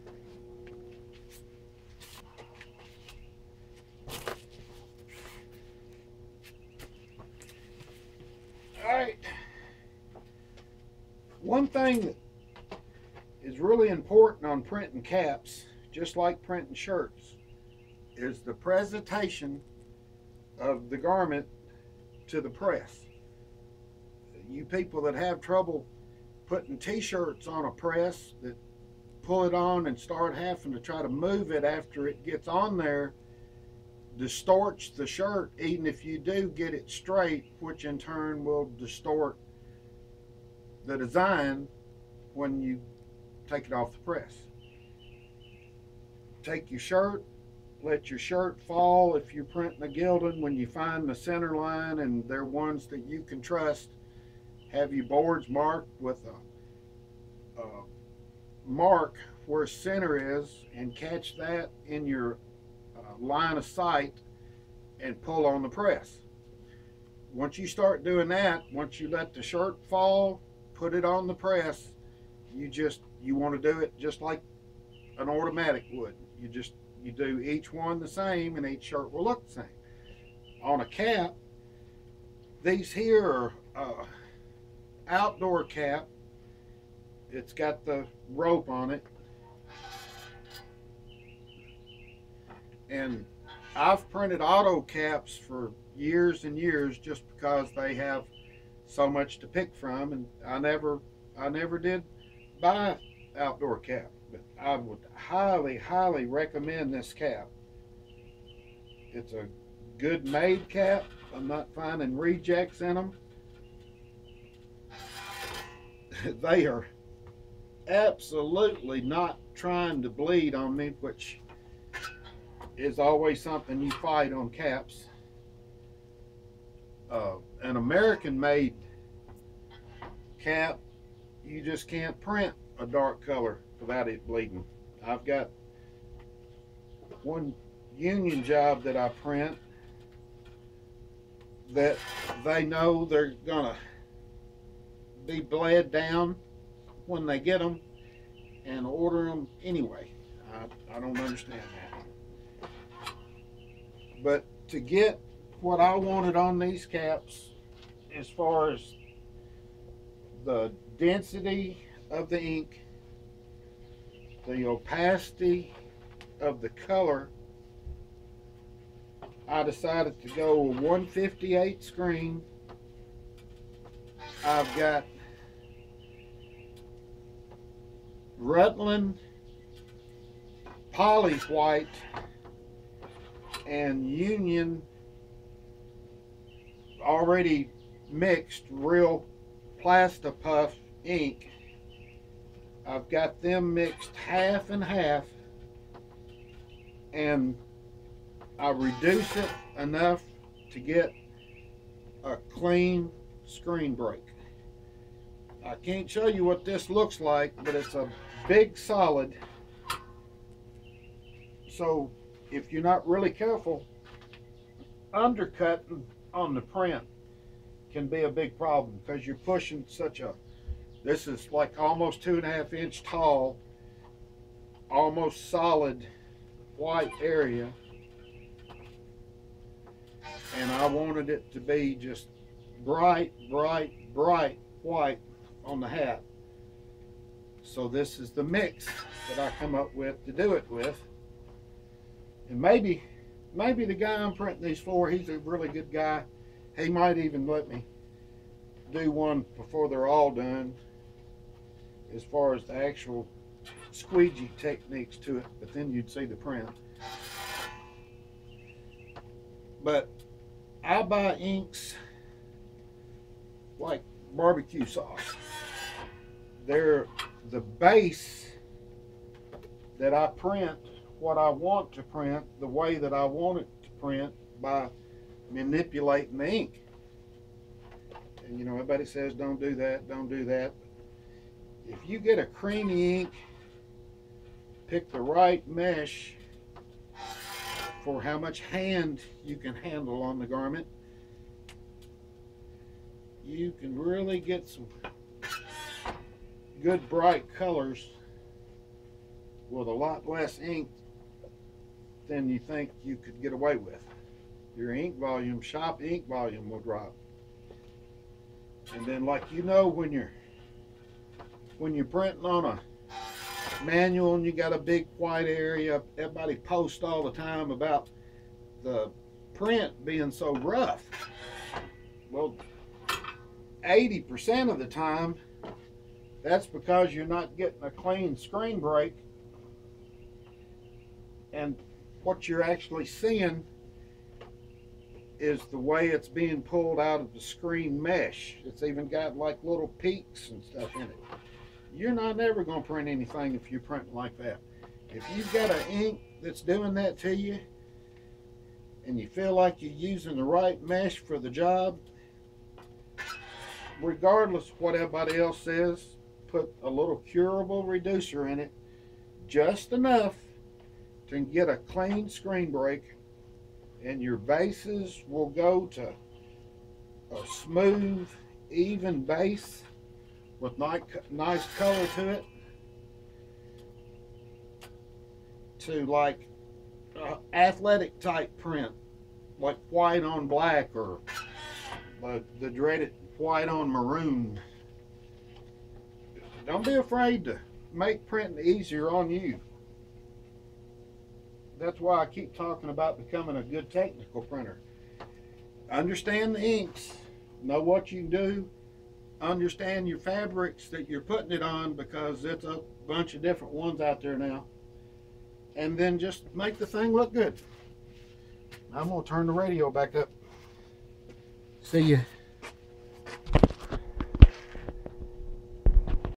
Alright, one thing that is really important on printing caps, just like printing shirts, is the presentation of the garment to the press. You people that have trouble putting t-shirts on a press, that pull it on and start having to try to move it after it gets on there, distorts the shirt, even if you do get it straight, which in turn will distort the design when you take it off the press. Take your shirt, let your shirt fall. If you're printing a Gildan, when you find the center line, and they're ones that you can trust, have your boards marked with a mark where center is, and catch that in your line of sight and pull on the press. Once you start doing that, once you let the shirt fall, put it on the press, you want to do it just like an automatic would. You do each one the same, and each shirt will look the same. On a cap, these here are outdoor cap. It's got the rope on it, and I've printed auto caps for years and years just because they have so much to pick from, and I never did buy outdoor cap, but I would highly recommend this cap. It's a good made cap. I'm not finding rejects in them. They are absolutely not trying to bleed on me, which is always something you fight on caps. An American made cap, you just can't print a dark color without it bleeding. I've got one union job that I print that they know they're gonna be bled down when they get them, and order them anyway. I don't understand that. But to get what I wanted on these caps, as far as the density of the ink, the opacity of the color, I decided to go with 158 screen. I've got Rutland Poly White and Union already mixed real Plastipuff ink. I've got them mixed half and half, and I reduce it enough to get a clean screen break. I can't show you what this looks like, but it's a big solid. So if you're not really careful, undercutting on the print can be a big problem, because you're pushing this is like almost 2.5 inch tall, almost solid white area, and I wanted it to be just bright white on the hat. So this is the mix that I come up with to do it with. And maybe the guy I'm printing these for, he's a really good guy. He might even let me do one before they're all done, as far as the actual squeegee techniques to it, but then you'd see the print. But I buy inks like barbecue sauce. They're the base that I print what I want to print the way that I want it to print by manipulating the ink. And you know, everybody says don't do that, don't do that. If you get a creamy ink, pick the right mesh for how much hand you can handle on the garment, you can really get some good bright colors with a lot less ink than you think you could get away with. Your ink volume, shop ink volume will drop. And then, like, you know, when you're printing on a manual and you got a big white area, everybody posts all the time about the print being so rough. Well, 80% of the time, that's because you're not getting a clean screen break, and what you're actually seeing is the way it's being pulled out of the screen mesh. It's even got like little peaks and stuff in it. You're not ever going to print anything if you print like that. If you've got an ink that's doing that to you and you feel like you're using the right mesh for the job, regardless of what everybody else says, put a little curable reducer in it, just enough to get a clean screen break, and your bases will go to a smooth, even base with nice color to it, to like athletic type print, like white on black, or the dreaded white on maroon. Don't be afraid to make printing easier on you. That's why I keep talking about becoming a good technical printer. Understand the inks, know what you can do, understand your fabrics that you're putting it on, because it's a bunch of different ones out there now, and then just make the thing look good. I'm going to turn the radio back up. See you.